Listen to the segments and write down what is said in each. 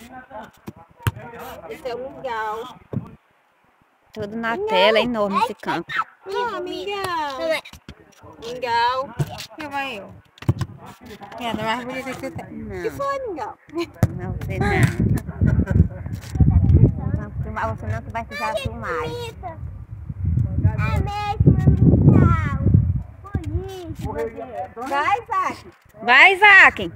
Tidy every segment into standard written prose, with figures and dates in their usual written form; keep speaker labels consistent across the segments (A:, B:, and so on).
A: Esse é o mingau.
B: Tudo na tela, é enorme esse campo.
A: Mingau. Mingau.
C: Filma eu. É, da mais bonita que você tem.
B: Não,
A: Que foi, mingau?
B: não sei não. Não filmar você não, que vai precisar filmar.
A: É mesmo, mingau. Vai, Isaac.
B: Vai, Isaac!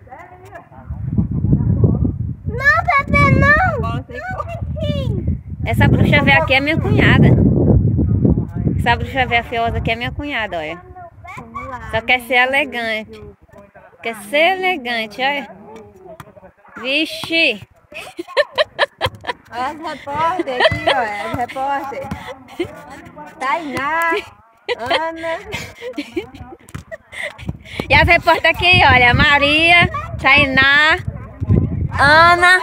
A: Não, Pepe, não.
B: Essa bruxa velha aqui é minha cunhada. Essa bruxa velha feiosa aqui é minha cunhada, olha. Só quer ser elegante. Quer ser elegante, olha. Vixe!
A: Olha as repórteres aqui, olha. As repórteres. Tainá, Ana.
B: E as repórteres aqui, olha. Maria, Tainá, Ana.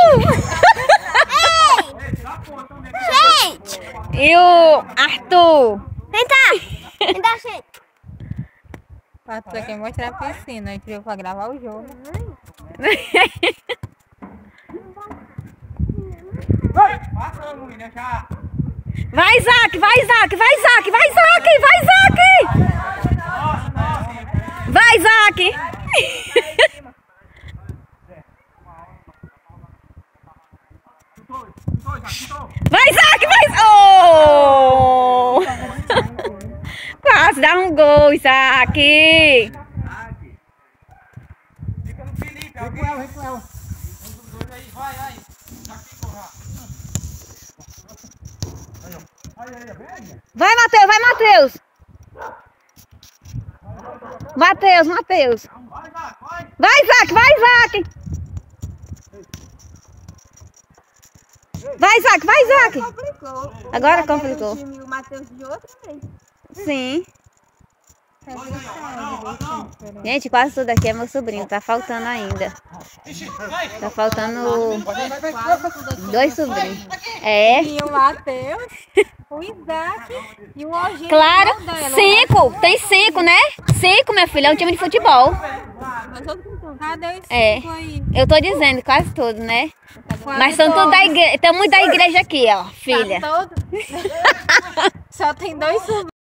A: Gente!
B: E o Arthur.
A: Vem cá! Me dá gente.
C: Passou aqui mostrar a piscina. A gente veio pra gravar o jogo.
B: Vai, Isaac! Vai, Isaac! Vai, Isaac! Vai, Isaac! Vai, Isaac! Vai, Isaac! Vai, Isaac! Vai! Oh! Quase dá um gol, Isaac!
D: Fica no Felipe, alguém. Vem com ela. Um dos dois aí, vai. Já ficou, já.
B: Vai, Matheus! Vai, Matheus! Matheus! Vai, Isaac! Vai, Isaac! Vai, Isaac! Vai, Isaac!
A: Complicou.
B: Agora complicou.
A: O Matheus de outra vez.
B: Sim. Gente, quase tudo aqui é meu sobrinho. Tá faltando ainda. Tá faltando 2 sobrinhos. É.
C: E o Matheus, o Isaac e o Eugênio.
B: Claro. 5. Tem 5, né? 5, minha filha. É um time de futebol.
C: Cadê os 5
B: É.
C: aí?
B: Eu tô dizendo, quase tudo, né? Mas são tudo da igreja. Tem muito da igreja aqui, ó, filha.
C: Tá todo... Só tem 2 sobrinhos.